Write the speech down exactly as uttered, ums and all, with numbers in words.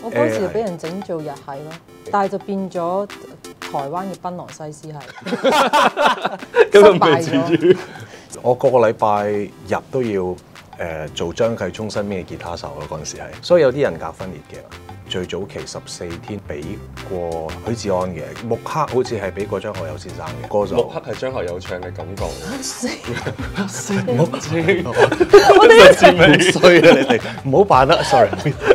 我嗰時俾人整做日系咯，但係就變咗台灣嘅檳榔西施係失敗咗。 我個個禮拜日都要誒、呃、做張繼聰身邊嘅吉他手咯，嗰陣時係，所以有啲人格分裂嘅。最早期十四天俾過許志安嘅，木刻好似係俾過張學友先生嘅歌就。 木刻係張學友唱嘅感覺。 死木知， 我哋一齊好衰啊！你哋唔好扮啦 ，sorry。